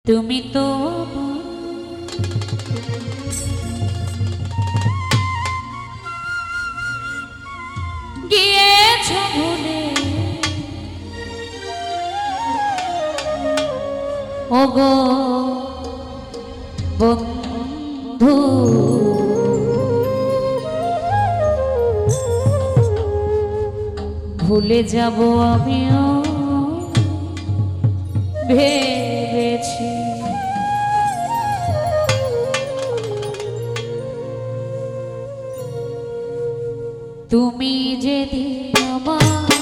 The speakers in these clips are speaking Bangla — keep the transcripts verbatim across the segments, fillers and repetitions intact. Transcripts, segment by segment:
তুমি তো গিয়েছ ভুলে ওগো বন্ধু, ভুলে যাব আমিও ভেবেছি। তুমি যেদিন আমাকে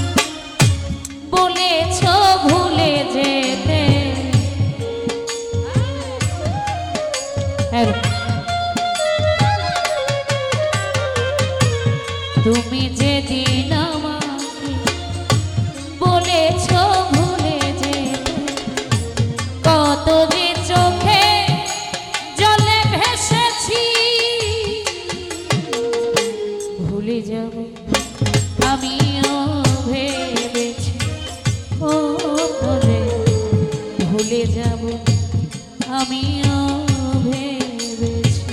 বলেছ ভুলে যেতে, তুমি যেদিন আমাকে বলেছ ভুলে যেতে, কত যে চোখে জলে ভেসেছি, ভুলে যাব আমিও ভেবেছি। ও তবে ভুলে যাব আমিও ভেবেছি।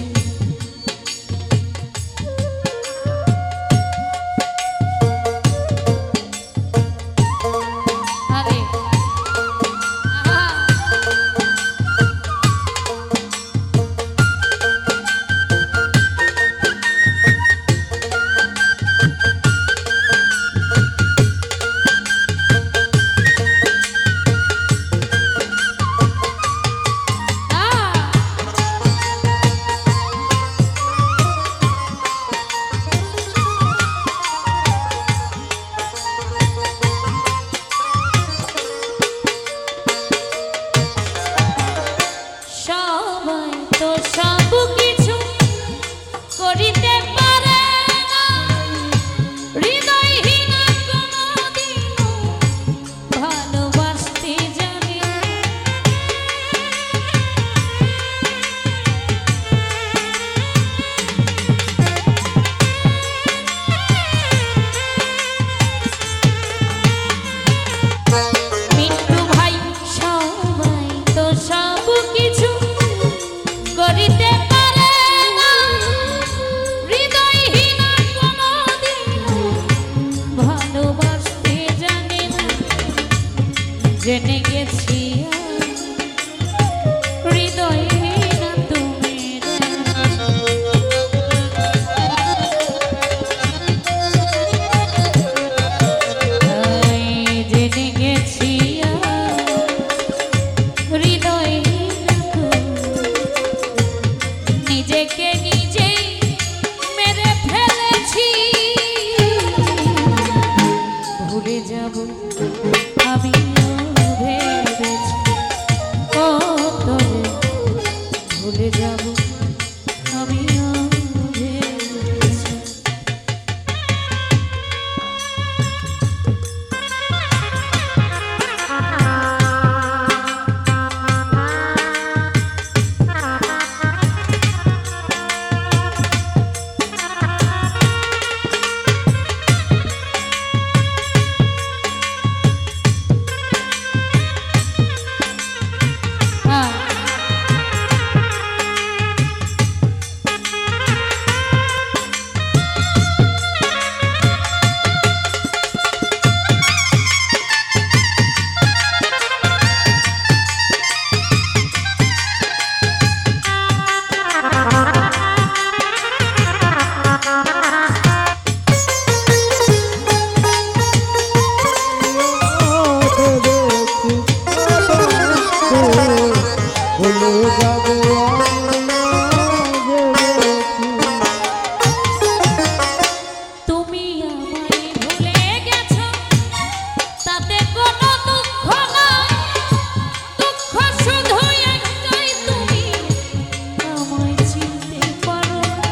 আরে আহা, সবাই তো সব কিছু করিতে পারে না, হৃদয়হীন কোনদিনও ভালোবাসতে জানে না। মিন্টু ভাই সবাই তো সব কিছু করিতে পারে না, হৃদয়হীন কোনদিনও ভালোবাসতে জানে না। জেনে গেছি হৃদয়হীন তুমি তাই জেনে গেছি হৃদয়হীন তুমি, নিজেকে নিজেই মেরে ফেলেছি। ভুলে যাব আমিও ভেবেছি, ও তবে ভুলে যাব আমিও ভেবেছি। হ্যাঁ, তুমি আমায় ভুলে গেছো তাতে কোনো দুঃখ নাই, দুঃখ শুধু একটাই, তুমি আমায় চিনতে পারো না।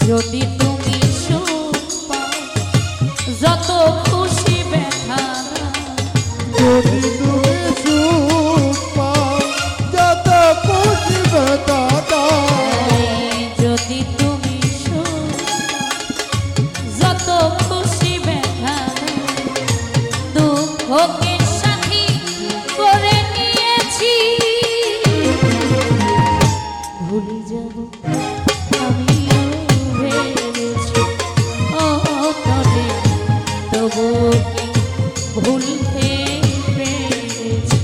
যদি তুমি সুখ পাও যত খুশি ব্যথা দাও, যদি তুমি সুখ পাও যত খুশি ব্যথা দাও, যদি তুমি সুখ পাও যত খুশি ব্যথা দাও, দুঃখকে সাথী করে নিয়েছি, ভুলে যাব আমিও ভেবেছি ও তবে তবু কি ভুলতে পেরেছি।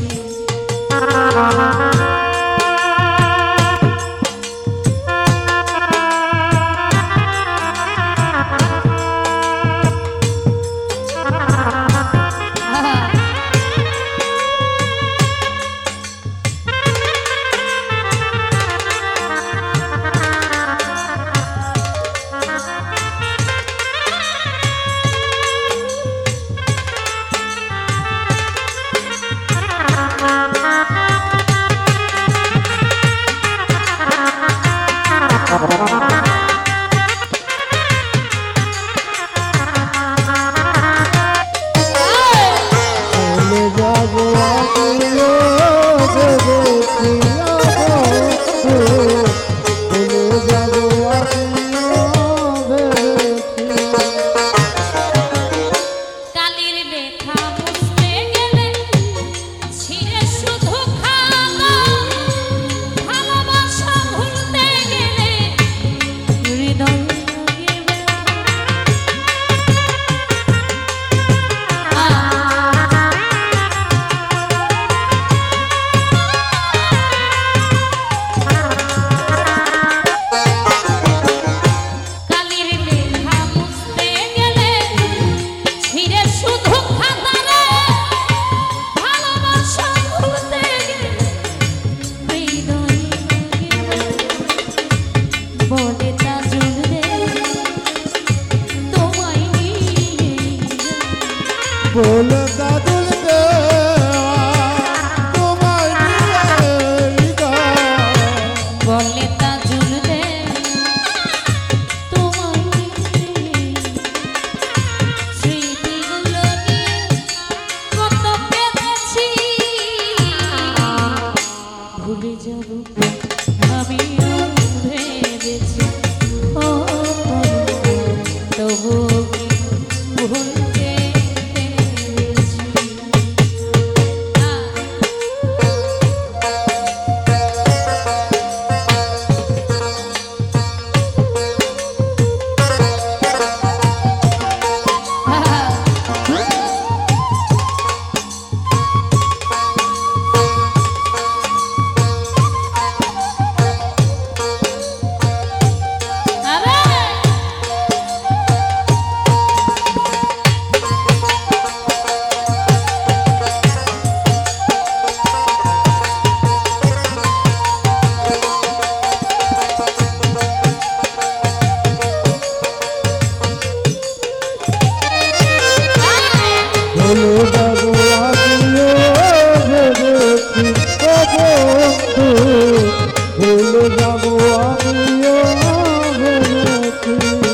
বলে দাদুল তোমায় বলে তাজুল দে তোমায় স্মৃতিগুলো নিয়ে কত পেয়েছি, ভুলে যাব আমিও ভেবেছি ও তবু ভুলতে বলে যাবো আমিও ভেবেছি ও বন্ধু, বলে যাবো আমিও ভেবেছি।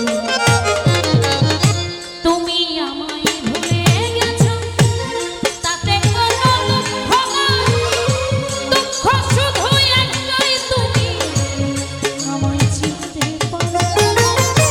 তুমি আমায় ভুলে গেছো তাতে কোনো দুঃখ নাই, দুঃখ শুধু একটাই তুমি আমায় চিনতে পারো না।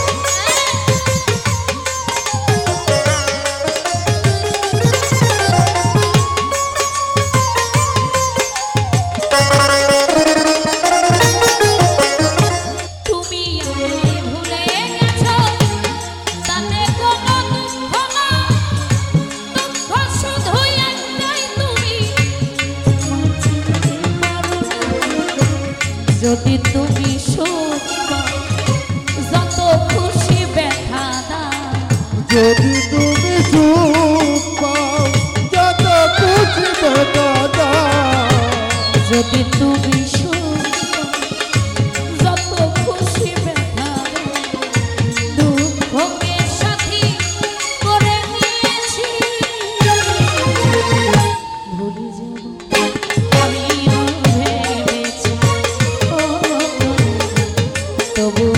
তুমি আমায় ভুলে গেছো তাতে কোনো দুঃখ নাই, দুঃখ শুধু একটাই তুমি আমায় চিনতে পারো না। যদি তুমি সুখ পাও যত খুশি ব্যথা দাও, যদি তুমি সুখ পাও যত খুশি ব্যথা দাও, যদি তুমি সুখ পাও যত খুশি ব্যথা দাও, দুঃখকে সাথী করে নিয়েছি, ভুলে যাব আমিও ভেবেছি ও তবু